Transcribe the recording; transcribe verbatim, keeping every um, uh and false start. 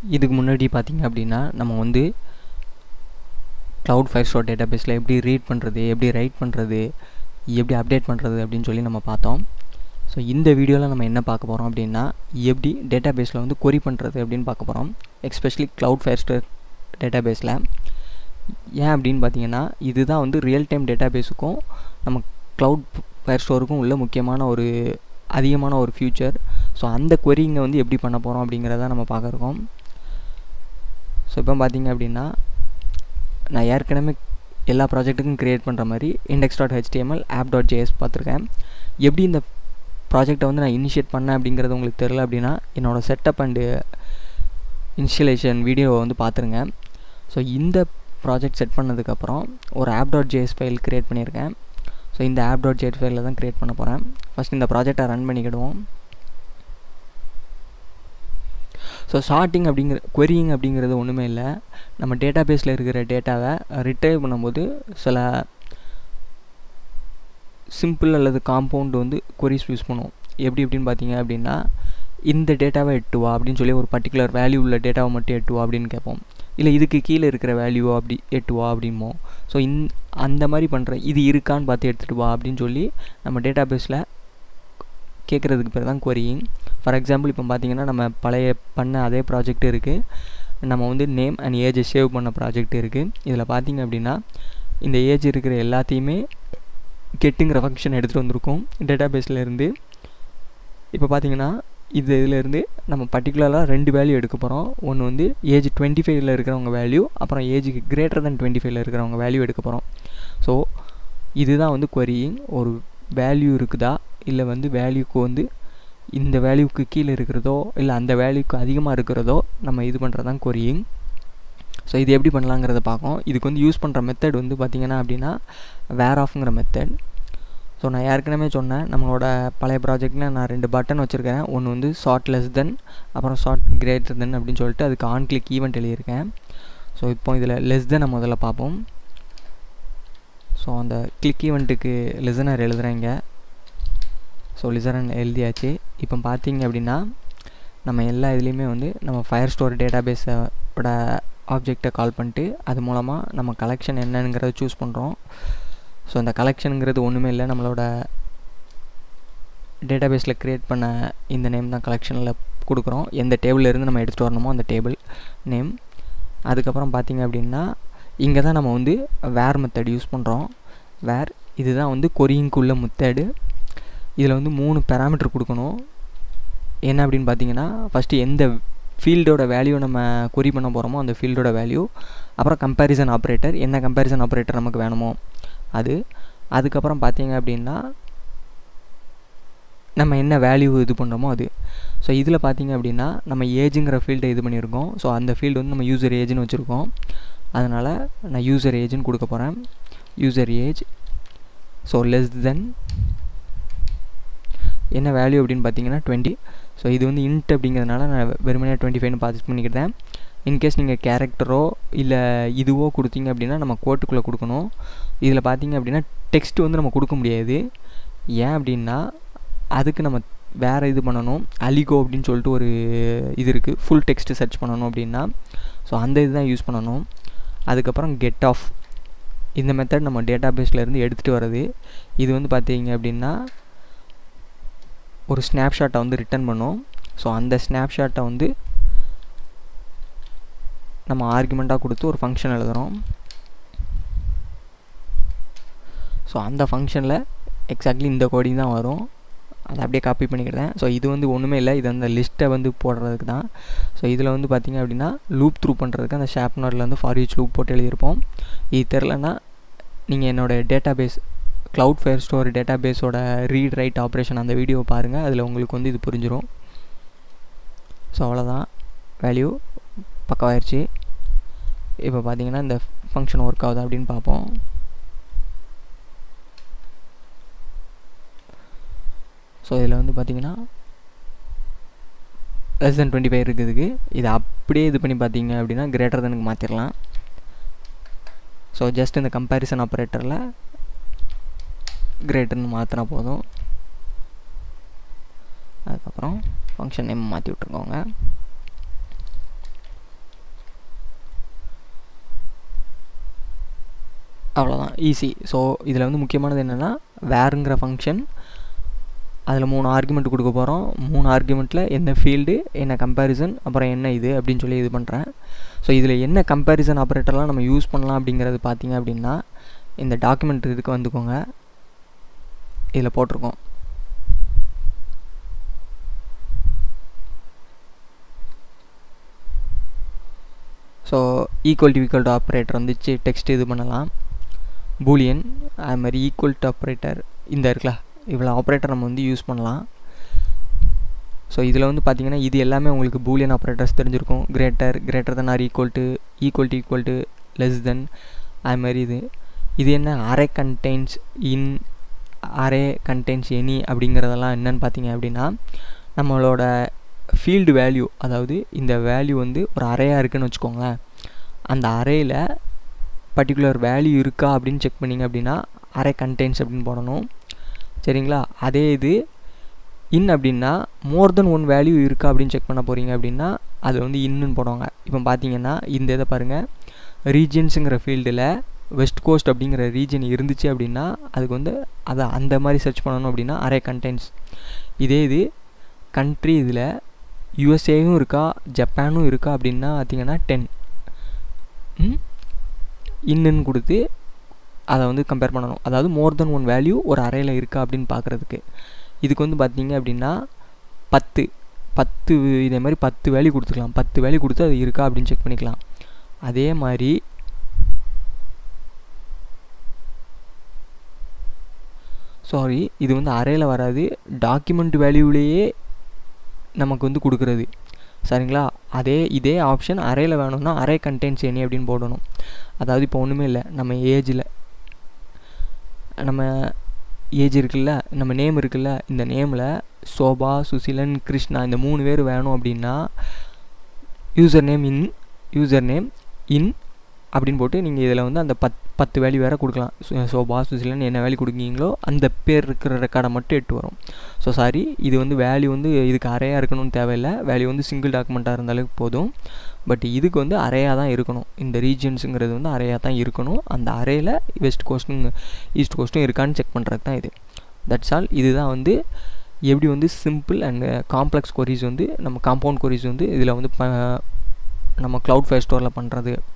இதுக்கு முன்னாடி பார்த்திங்க அப்படின்னா நம்ம வந்து க்ளவுட் ஃபயர்ஸ்டோர் டேட்டாபேஸில் எப்படி ரீட் பண்ணுறது, எப்படி ரைட் பண்ணுறது, எப்படி அப்டேட் பண்ணுறது அப்படின்னு சொல்லி நம்ம பார்த்தோம். ஸோ இந்த வீடியோவில் நம்ம என்ன பார்க்க போகிறோம் அப்படின்னா, எப்படி டேட்டாபேஸில் வந்து கொரி பண்ணுறது அப்படின்னு பார்க்க போகிறோம். எஸ்பெஷலி க்ளவுட் ஃபயர்ஸ்டோர் டேட்டாபேஸில். ஏன் அப்படின்னு பார்த்தீங்கன்னா, இதுதான் வந்து ரியல் டைம் டேட்டாபேஸுக்கும் நம்ம க்ளவுட் ஃபயர்ஸ்டோருக்கும் உள்ள முக்கியமான ஒரு அதிகமான ஒரு ஃபியூச்சர். ஸோ அந்த கொரிங்கை வந்து எப்படி பண்ண போகிறோம் அப்படிங்கிறத நம்ம பார்க்குறோம். ஸோ இப்போ பார்த்தீங்க அப்படின்னா, நான் ஏற்கனவே எல்லா ப்ராஜெக்ட்டுக்கும் க்ரியேட் பண்ணுற மாதிரி index dot HTML app dot JS பார்த்துருக்கேன். எப்படி இந்த ப்ராஜெக்டை வந்து நான் இனிஷியேட் பண்ணேன் அப்படிங்கிறது உங்களுக்கு தெரியல அப்படின்னா, என்னோடய செட்டப் அண்டு இனிஷியலேஷன் வீடியோவை வந்து பார்த்துருங்க. ஸோ இந்த ப்ராஜெக்ட் செட் பண்ணதுக்கப்புறம் ஒரு app dot JS file create பண்ணியிருக்கேன். ஸோ இந்த ஆப் டாட் ஜேஎஸ் ஃபைலில் தான் க்ரியேட் பண்ண போகிறேன். ஃபஸ்ட் இந்த ப்ராஜெக்டை ரன் பண்ணிக்கிடுவோம். ஸோ ஷார்ட்டிங் அப்படிங்கிற கொரியிங் அப்படிங்கிறது ஒன்றுமே இல்லை. நம்ம டேட்டாபேஸில் இருக்கிற டேட்டாவை ரிட்ரைவ் பண்ணும்போது சில சிம்பிள் அல்லது காம்பவுண்ட் வந்து கொரிஸ் யூஸ் பண்ணுவோம். எப்படி எப்படின்னு பார்த்தீங்க அப்படின்னா, இந்த டேட்டாவை எட்டுவா அப்படின்னு சொல்லி ஒரு பர்டிகுலர் வேல்யூ உள்ள டேட்டாவை மட்டும் எட்டுவா அப்படின்னு கேட்போம். இல்லை இதுக்கு கீழே இருக்கிற வேல்யூவோ அப்படி எட்டுவா அப்படிமோ. ஸோ இந் அந்த மாதிரி பண்ணுற இது இருக்கான்னு பார்த்து எடுத்துகிட்டு வா அப்படின்னு சொல்லி நம்ம டேட்டாபேஸில் கேட்குறதுக்கு பேர் தான் கொரியிங். ஃபார் எக்ஸாம்பிள் இப்போ பார்த்தீங்கன்னா, நம்ம பழைய பண்ண அதே ப்ராஜெக்ட் இருக்குது. நம்ம வந்து நேம் அண்ட் ஏஜை சேவ் பண்ண ப்ராஜெக்ட் இருக்குது. இதில் பார்த்தீங்க அப்படின்னா, இந்த ஏஜ் இருக்கிற எல்லாத்தையுமே கெட்டுங்கிற ஃபங்க்ஷன் எடுத்துகிட்டு வந்திருக்கோம் டேட்டாபேஸில் இருந்து. இப்போ பார்த்தீங்கன்னா, இது இதிலேருந்து நம்ம பர்டிகுலராக ரெண்டு வேல்யூ எடுக்க போகிறோம். ஒன்று வந்து ஏஜ் டுவெண்ட்டி ஃபைவ்ல இருக்கிறவங்க வேல்யூ, அப்புறம் ஏஜுக்கு கிரேட்டர் தென் டுவெண்ட்டி ஃபைவ்ல இருக்கிறவங்க வேல்யூ எடுக்க போகிறோம். ஸோ இதுதான் வந்து கொரியிங். ஒரு வேல்யூ இருக்குதா, இல்லை வந்து வேல்யூக்கு வந்து இந்த வேல்யூக்கு கீழே இருக்கிறதோ இல்லை அந்த வேல்யூக்கு அதிகமாக இருக்கிறதோ நம்ம இது பண்ணுறது தான் கொரியிங். ஸோ இது எப்படி பண்ணலாங்கிறத பார்ப்போம். இதுக்கு வந்து யூஸ் பண்ணுற மெத்தட் வந்து பார்த்திங்கன்னா அப்படின்னா வேர் ஆஃப்ங்கிற மெத்தட். ஸோ நான் ஏற்கனவே சொன்னேன், நம்மளோட பழைய ப்ராஜெக்டில் நான் ரெண்டு பட்டன் வச்சுருக்கேன். ஒன்று வந்து ஷார்ட் லெஸ் தென், அப்புறம் ஷார்ட் கிரேட்டர் தென் அப்படின்னு சொல்லிட்டு அதுக்கு ஆன் கிளிக் ஈவெண்ட் எழுதியிருக்கேன். ஸோ இப்போ இதில் லெஸ் தென் முதல்ல பார்ப்போம். ஸோ அந்த கிளிக் ஈவெண்ட்டுக்கு லிசனர் எழுதுகிறேங்க. ஸோ லிசனர் எழுதியாச்சு. இப்போ பார்த்தீங்க அப்படின்னா, நம்ம எல்லா இதுலேயுமே வந்து நம்ம ஃபயர் ஸ்டோர் டேட்டாபேஸோட ஆப்ஜெக்டை கால் பண்ணிட்டு அது மூலமாக நம்ம கலெக்ஷன் என்னங்கிறத சூஸ் பண்ணுறோம். ஸோ அந்த கலெக்ஷனுங்கிறது ஒன்றுமே இல்லை, நம்மளோட டேட்டாபேஸில் க்ரியேட் பண்ண இந்த நேம் தான் கலெக்ஷனில் கொடுக்குறோம். எந்த டேபிள்லேருந்து நம்ம எடுத்துகிட்டு வரணுமோ அந்த டேபிள் நேம். அதுக்கப்புறம் பார்த்திங்க அப்படின்னா, இங்கே தான் நம்ம வந்து வேர் மெத்தட் யூஸ் பண்ணுறோம். வேர் இதுதான் வந்து கொரியிங்குள்ள மெத்தடு. இதில் வந்து மூணு பேராமீட்டர் கொடுக்கணும். என்ன அப்படின்னு பார்த்தீங்கன்னா, ஃபஸ்ட்டு எந்த ஃபீல்டோட வேல்யூ நம்ம கொரி பண்ண போகிறோமோ அந்த ஃபீல்டோட வேல்யூ, அப்புறம் கம்பேரிசன் ஆப்ரேட்டர், என்ன கம்பேரிசன் ஆப்ரேட்டர் நமக்கு வேணுமோ அது. அதுக்கப்புறம் பார்த்தீங்க அப்படின்னா, நம்ம என்ன வேல்யூ இது பண்ணுறோமோ அது. ஸோ இதில் பார்த்தீங்க அப்படின்னா, நம்ம ஏஜுங்கிற ஃபீல்டை இது பண்ணியிருக்கோம். ஸோ அந்த ஃபீல்டு வந்து நம்ம யூசர் ஏஜ்னு வச்சுருக்கோம். அதனால் நான் யூசர் ஏஜ்னு கொடுக்க போகிறேன். User age so less than என்ன வேல்யூ அப்படின்னு பார்த்தீங்கன்னா டுவெண்ட்டி. ஸோ இது வந்து இன்ட் அப்படிங்கிறதுனால நான் வெறுமனே டுவெண்ட்டி ஃபைவ்னு பார்த்து பண்ணிக்கிட்டேன். இன்கேஸ் நீங்கள் கேரக்டரோ இல்லை இதுவோ கொடுத்தீங்க அப்படின்னா நம்ம கோட்டுக்குள்ளே கொடுக்கணும். இதில் பார்த்தீங்க அப்படின்னா டெக்ஸ்ட் வந்து நம்ம கொடுக்க முடியாது. ஏன் அப்படின்னா, அதுக்கு நம்ம வேறு இது பண்ணணும். அலிகோ அப்படின்னு சொல்லிட்டு ஒரு இது இருக்குது, ஃபுல் டெக்ஸ்ட்டு சர்ச் பண்ணணும் அப்படின்னா. ஸோ அந்த இது தான் யூஸ் பண்ணணும். அதுக்கப்புறம் கெட் ஆஃப், இந்த மெத்தட் நம்ம டேட்டாபேஸ்லேருந்து எடுத்துகிட்டு வர்றது. இது வந்து பார்த்தீங்க அப்படின்னா ஒரு ஸ்னாப்ஷாட்டை வந்து ரிட்டர்ன் பண்ணும். ஸோ அந்த ஸ்னாப்ஷாட்டை வந்து நம்ம ஆர்குமெண்ட்டாக கொடுத்து ஒரு ஃபங்க்ஷன் எழுதுகிறோம். ஸோ அந்த ஃபங்க்ஷனில் எக்ஸாக்ட்லி இந்த கோடிங் தான் வரும். அதை அப்படியே காப்பி பண்ணிக்கிறேன். ஸோ இது வந்து ஒன்றுமே இல்லை, இது அந்த லிஸ்ட்டை வந்து போடுறதுக்கு தான். ஸோ இதில் வந்து பார்த்திங்க அப்படின்னா லூப் த்ரூ பண்ணுறதுக்கு அந்த ஷாப்னரில் வந்து ஃபார் ஈச் லூப் போட்டு எழுதியிருப்போம். இது தெரிலன்னா நீங்கள் என்னோடய டேட்டாபேஸ் க்ளவுட் ஃபயர் ஸ்டோர் டேட்டாபேஸோட ரீட் ரைட் ஆப்ரேஷன் அந்த வீடியோவை பாருங்கள், அதில் உங்களுக்கு வந்து இது புரிஞ்சிடும். ஸோ அவ்வளோதான், வேல்யூ பக்கமாயிருச்சு. இப்போ பார்த்தீங்கன்னா இந்த ஃபங்க்ஷன் ஒர்க் ஆகுது அப்படின்னு பார்ப்போம். ஸோ இதில் வந்து பார்த்திங்கன்னா லெஸ் தென் டுவெண்ட்டி ஃபைவ் இருக்குதுக்கு. இதை அப்படியே இது பண்ணி பார்த்தீங்க அப்படின்னா கிரேட்டர் தெனுக்கு மாற்றிடலாம். ஸோ ஜஸ்ட் இந்த கம்பேரிசன் ஆப்ரேட்டரில் கிரேட்டர்னு மாற்றினா போதும். அதுக்கப்புறம் ஃபங்க்ஷன் நேம் மாற்றி விட்ருக்கோங்க. அவ்வளோதான், ஈஸி. ஸோ இதில் வந்து முக்கியமானது என்னென்னா வேறுங்கிற ஃபங்க்ஷன், அதில் மூணு ஆர்குமெண்ட் கொடுக்க போகிறோம். மூணு ஆர்குமெண்ட்டில் என்ன ஃபீல்டு, என்ன கம்பேரிசன், அப்புறம் என்ன இது அப்படின்னு சொல்லி இது பண்ணுறேன். ஸோ இதில் என்ன கம்பேரிசன் ஆப்ரேட்டர்லாம் நம்ம யூஸ் பண்ணலாம் அப்படிங்கிறது பார்த்தீங்க அப்படின்னா இந்த டாக்குமெண்ட் இதுக்கு வந்துக்கோங்க, இதில் போட்டிருக்கோம். So equal to equal to operator வந்துச்சு, டெக்ஸ்ட் இது பண்ணலாம், பூலியன் அது மாதிரி ஈக்குவல் டு ஆப்ரேட்டர் இந்த இருக்கலாம், இவ்வளோ ஆப்ரேட்டர் நம்ம வந்து யூஸ் பண்ணலாம். ஸோ இதில் வந்து பார்த்திங்கன்னா இது எல்லாமே உங்களுக்கு பூலியன் ஆப்ரேட்டர்ஸ் தெரிஞ்சிருக்கும். Greater, greater than or equal to, equal to equal to, less than, அது மாதிரி இது இது என்ன array contains in, array contains any அப்படிங்கிறதெல்லாம் என்னென்னு பார்த்தீங்க அப்படின்னா நம்மளோட ஃபீல்டு வேல்யூ, அதாவது இந்த வேல்யூ வந்து ஒரு அரேயாக இருக்குதுன்னு வச்சுக்கோங்களேன். அந்த அரேயில் பர்டிகுலர் வேல்யூ இருக்கா அப்படின்னு செக் பண்ணிங்க அப்படின்னா அரே கண்டெய்ன்ஸ் அப்படின்னு போடணும், சரிங்களா. அதே இது இன் அப்படின்னா மோர் தென் ஒன் வேல்யூ இருக்கா அப்படின்னு செக் பண்ண போகிறீங்க அப்படின்னா அது வந்து இன்னுன்னு போடுவாங்க. இப்போ பார்த்தீங்கன்னா இந்த இதை பாருங்கள், ரீஜியன்ஸுங்கிற ஃபீல்டில் வெஸ்ட் கோஸ்ட் அப்படிங்கிற ரீஜன் இருந்துச்சு அப்படின்னா அதுக்கு வந்து அதை அந்த மாதிரி சர்ச் பண்ணணும் அப்படின்னா அரே கண்டெய்ன்ஸ். இதே இது கண்ட்ரி, இதில் யூஎஸ்ஏவும் இருக்கா ஜப்பானும் இருக்கா அப்படின்னா பார்த்தீங்கன்னா டென் இன்னுன்னு கொடுத்து அதை வந்து கம்பேர் பண்ணணும். அதாவது மோர் தென் ஒன் வேல்யூ ஒரு அரேயில் இருக்கா அப்படின்னு பார்க்குறதுக்கு. இதுக்கு வந்து பார்த்தீங்க அப்படின்னா பத்து பத்து இதே மாதிரி பத்து வேல்யூ கொடுத்துக்கலாம், பத்து வேல்யூ கொடுத்து அது இருக்கா அப்படின்னு செக் பண்ணிக்கலாம். அதே மாதிரி சாரி இது வந்து அரேயில் வராது, டாக்குமெண்ட் வேல்யூவிலேயே நமக்கு வந்து கொடுக்குறது, சரிங்களா. அதே இதே ஆப்ஷன் அரேயில் வேணும்னா அரே கண்டெய்ன்ஸ் எனி அப்படின்னு போடணும். அதாவது இப்போ ஒன்றுமே இல்லை, நம்ம ஏஜில் நம்ம ஏஜ் இருக்குல்ல, நம்ம நேம் இருக்குல்ல, இந்த நேமில் சோபா, சுசிலன், கிருஷ்ணா இந்த மூணு பேர் வேணும் அப்படின்னா user name in, user name in அப்படின்னு போட்டு நீங்கள் இதில் வந்து அந்த பத் பத்து வேல்யூ வேறு கொடுக்கலாம். சோபா, சுசிலன் என்ன வேல்யூ கொடுக்கீங்களோ அந்த பேர் இருக்கிற ரெக்கார்டை மட்டும் எட்டு வரும். ஸோ சாரி இது வந்து வேல்யூ வந்து இதுக்கு அரேயாக இருக்கணும்னு தேவையில்லை, வேல்யூ வந்து சிங்கிள் டாக்குமெண்ட்டாக இருந்தாலும் போதும். பட் இதுக்கு வந்து அரேயாக தான் இருக்கணும், இந்த ரீஜன்ஸுங்கிறது வந்து அரேயாக தான் இருக்கணும். அந்த அரேயில் வெஸ்ட் கோஸ்ட்டும் ஈஸ்ட் கோஸ்ட்டும் இருக்கான்னு செக் பண்ணுறது தான் இது. That's all. இதுதான் வந்து எப்படி வந்து சிம்பிள் அண்ட் காம்ப்ளெக்ஸ் கொரீஸ் வந்து நம்ம காம்பவுண்ட் கொரீஸ் வந்து இதில் வந்து ப நம்ம க்ளவுட் ஃபயர் ஸ்டோரில் பண்ணுறது